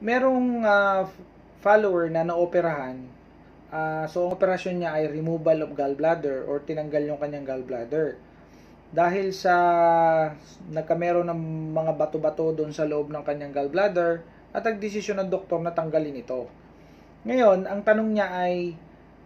merong follower na naoperahan. So, ang operasyon niya ay removal of gallbladder or tinanggal yung kanyang gallbladder. Dahil sa nagkameron ng mga bato-bato doon sa loob ng kanyang gallbladder at nagdesisyon ng doktor na tanggalin ito. Ngayon, ang tanong niya ay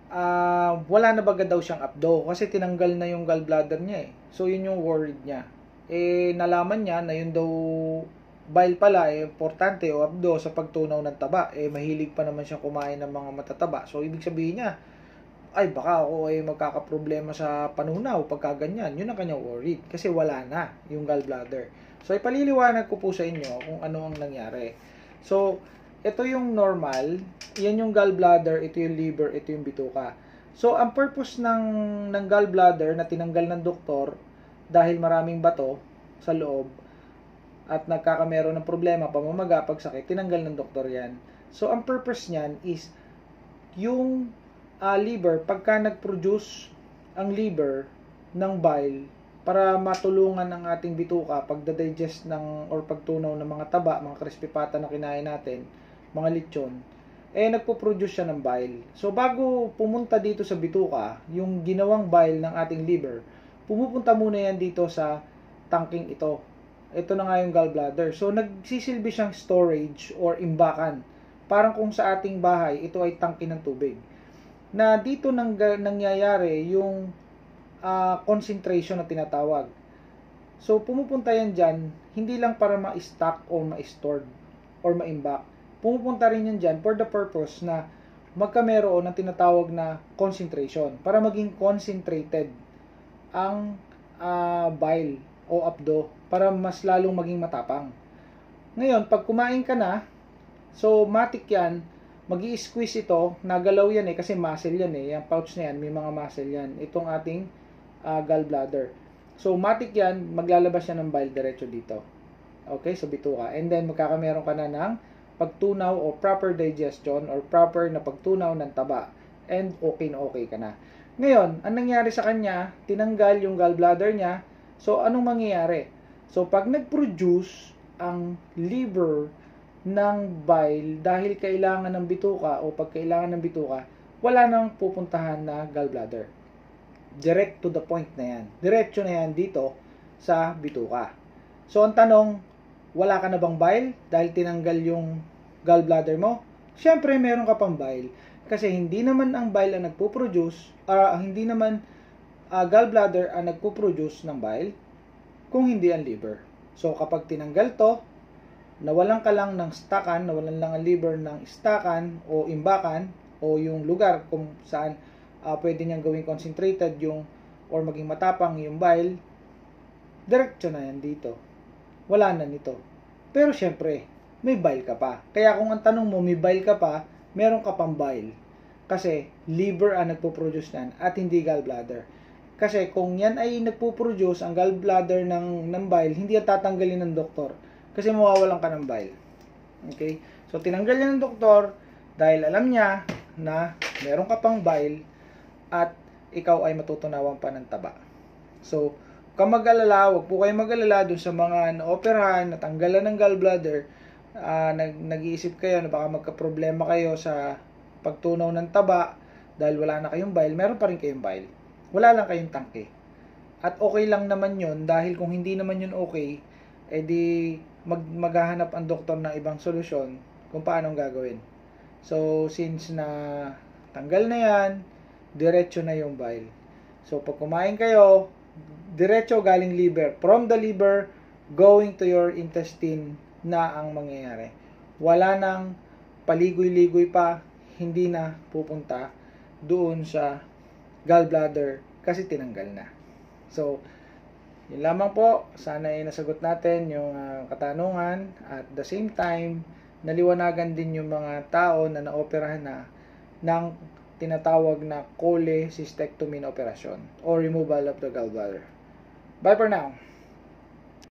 wala na ba daw siyang abdo kasi tinanggal na yung gallbladder niya eh. So, yun yung worried niya. Nalaman niya na yun daw bile pala importante o abdo sa pagtunaw ng taba. Mahilig pa naman siyang kumain ng mga matataba. So, ibig sabihin niya, ay baka ako ay magkakaproblema sa panunaw pagka ganyan. Yun ang kanyang worried kasi wala na yung gallbladder. So, ipaliliwanag ko po sa inyo kung ano ang nangyari. So, ito yung normal, yan yung gallbladder, ito yung liver, ito yung bituka. So, ang purpose ng gallbladder na tinanggal ng doktor dahil maraming bato sa loob at nagkakameron ng problema, pamamaga, pagsakit, tinanggal ng doktor yan. So, ang purpose niyan is yung liver, pagka nag-produce ang liver ng bile para matulungan ang ating bituka pagda-digest ng or pagtunaw ng mga taba, mga crispy pata na kinain natin, mga lechon, nagpo-produce siya ng bile. So, bago pumunta dito sa bituka, yung ginawang bile ng ating liver, pumupunta muna yan dito sa tangking ito. Ito na nga yung gallbladder. So, nagsisilbi siyang storage or imbakan. Parang kung sa ating bahay, ito ay tangke ng tubig. Na dito nangyayari yung concentration na tinatawag. So, pumupunta yan dyan, hindi lang para ma-stock or ma-stored or ma-imbak. Pumupunta rin yan dyan for the purpose na magkameroon ng tinatawag na concentration. Para maging concentrated ang bile o abdo para mas lalong maging matapang. Ngayon, pag kumain ka na, so matik yan, magi-squeeze ito, nagalaw yan kasi muscle yan yung pouch na yan, may mga muscle yan, itong ating gallbladder. So matik yan, maglalabas yan ng bile diretso dito. Okay, so bituka. And then magkakameron ka na ng pagtunaw o proper digestion or proper na pagtunaw ng taba. And okay na okay ka na. Ngayon, ang nangyari sa kanya, tinanggal yung gallbladder niya. So, anong mangyayari? So, pag nag-produce ang liver ng bile dahil kailangan ng bituka o pag kailangan ng bituka, wala nang pupuntahan na gallbladder. Direct to the point na yan. Diretso na yan dito sa bituka. So, ang tanong, wala ka na bang bile dahil tinanggal yung gallbladder mo? Siyempre, meron ka pang bile. Kasi hindi naman ang bile ang nagpo-produce, hindi naman gallbladder ang nagpo-produce ng bile kung hindi ang liver. So, kapag tinanggal to, nawalan ka lang ng stakan, nawalan lang ang liver ng stakan o imbakan o yung lugar kung saan pwede niyang gawing concentrated yung or maging matapang yung bile, diretso na yan dito. Wala na nito. Pero syempre, may bile ka pa. Kaya kung ang tanong mo, may bile ka pa, meron ka pang bile. Kasi liver ang nagpo-produce nan at hindi gallbladder. Kasi kung yan ay nagpo-produce ang gallbladder ng bile, hindi yan tatanggalin ng doktor. Kasi mawawalan ka ng bile. Okay? So, tinanggal niya ng doktor dahil alam niya na meron ka pang bile at ikaw ay matutunawan pa ng taba. So, kung mag-alala, huwag po kayo mag-alala dun sa mga naoperahan, natanggalan ng gallbladder, nag-iisip kayo na baka magka-problema kayo sa pagtunaw ng taba dahil wala na kayong bile, meron pa rin kayong bile. Wala lang kayong tangke. At okay lang naman yun dahil kung hindi naman yun okay, edi maghahanap ang doktor ng ibang solusyon kung paano gagawin. So, since na tanggal na yan, diretso na yung bile. So, pag kumain kayo, diretso galing liver. From the liver, going to your intestine na ang mangyayari. Wala nang paligoy-ligoy pa, hindi na pupunta doon sa gallbladder kasi tinanggal na. So, yun lamang po. Sana ay nasagot natin yung katanungan at the same time, naliwanagan din yung mga tao na naoperahan na ng tinatawag na cholecystectomy operation or removal of the gallbladder. Bye for now.